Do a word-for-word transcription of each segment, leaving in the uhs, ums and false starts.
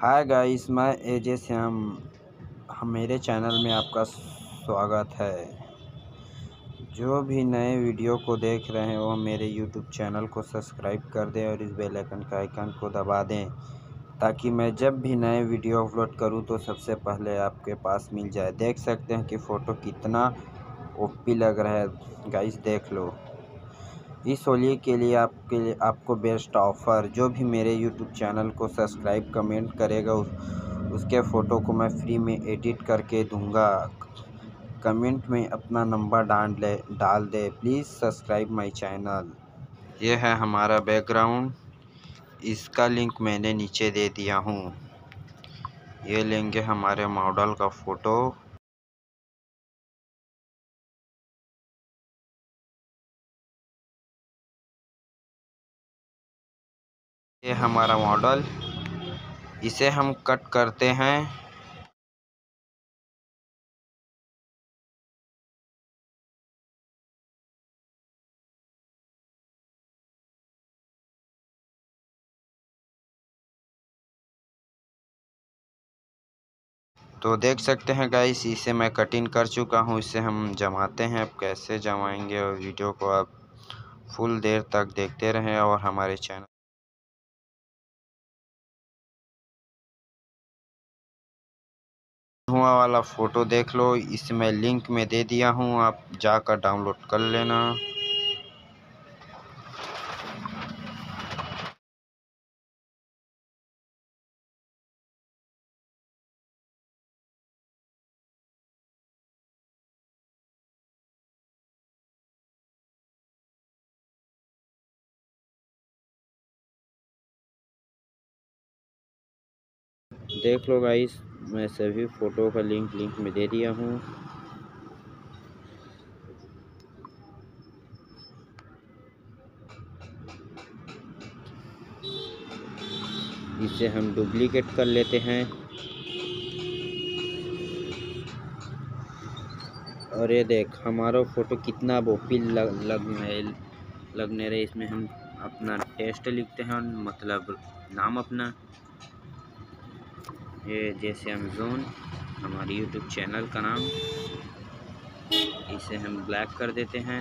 Hi guys, मैं एजे श्याम। हम मेरे चैनल में आपका स्वागत है। जो भी नए वीडियो को देख रहे हैं वो मेरे यूट्यूब चैनल को सब्सक्राइब कर दें और इस बेल आइकन का आइकन को दबा दें, ताकि मैं जब भी नए वीडियो अपलोड करूं तो सबसे पहले आपके पास मिल जाए। देख सकते हैं कि फ़ोटो कितना ओपी लग रहा है गाइस, देख लो। इस होली के लिए आपके लिए आपको बेस्ट ऑफ़र, जो भी मेरे यूट्यूब चैनल को सब्सक्राइब कमेंट करेगा उस, उसके फ़ोटो को मैं फ्री में एडिट करके दूंगा। कमेंट में अपना नंबर डाल ले डाल दे प्लीज़ सब्सक्राइब माय चैनल। ये है हमारा बैकग्राउंड, इसका लिंक मैंने नीचे दे दिया हूँ। ये लेंगे हमारे मॉडल का फ़ोटो। ये हमारा मॉडल, इसे हम कट करते हैं। तो देख सकते हैं गाइस, इसे मैं कटिंग कर चुका हूँ। इसे हम जमाते हैं। अब कैसे जमाएंगे, और वीडियो को आप फुल देर तक देखते रहें और हमारे चैनल हुआ वाला फ़ोटो देख लो। इसे मैं लिंक में दे दिया हूँ, आप जाकर डाउनलोड कर लेना। देख लो गाइस, मैं सभी फ़ोटो का लिंक लिंक में दे दिया हूँ। इसे हम डुप्लीकेट कर लेते हैं। और ये देख, हमारा फ़ोटो कितना बोपी लग लगने लगने रहे। इसमें हम अपना टेस्ट लिखते हैं, मतलब नाम अपना। ये जैसे अमेज़ोन, हमारी यूट्यूब चैनल का नाम। इसे हम ब्लैक कर देते हैं।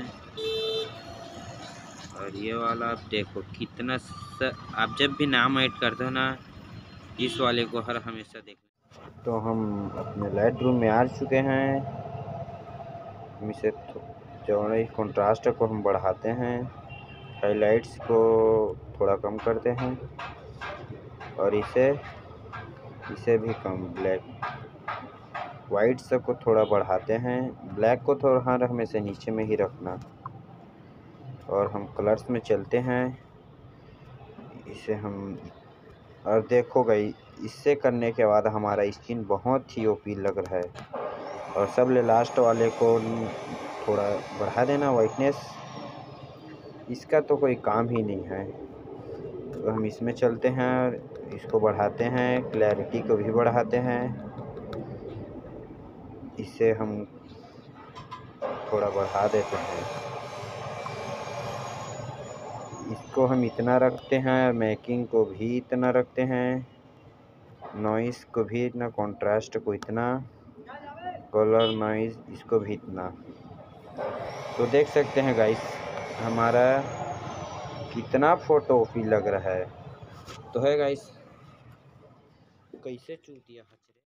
और ये वाला आप देखो कितना स... आप जब भी नाम ऐड करते हो ना, इस वाले को हर हमेशा देखना। तो हम अपने लाइट रूम में आ चुके हैं। हम इसे चौड़ाई कंट्रास्ट को हम बढ़ाते हैं, हाइलाइट्स को थोड़ा कम करते हैं, और इसे इसे भी कम, ब्लैक वाइट सब को थोड़ा बढ़ाते हैं। ब्लैक को थोड़ा हर हमेशा नीचे में ही रखना। और हम कलर्स में चलते हैं। इसे हम और देखो गई, इससे करने के बाद हमारा स्किन बहुत ही ओपी लग रहा है। और सब ले लास्ट वाले को थोड़ा बढ़ा देना वाइटनेस, इसका तो कोई काम ही नहीं है। तो हम इसमें चलते हैं, इसको बढ़ाते हैं, क्लैरिटी को भी बढ़ाते हैं। इसे हम थोड़ा बढ़ा देते हैं। इसको हम इतना रखते हैं, मेकिंग को भी इतना रखते हैं, नॉइस को भी इतना, कंट्रास्ट को इतना, कलर नॉइस इसको भी इतना। तो देख सकते हैं गाइस, हमारा कितना फ़ोटो ओपी लग रहा है। तो है गाइस, कैसे चूतिया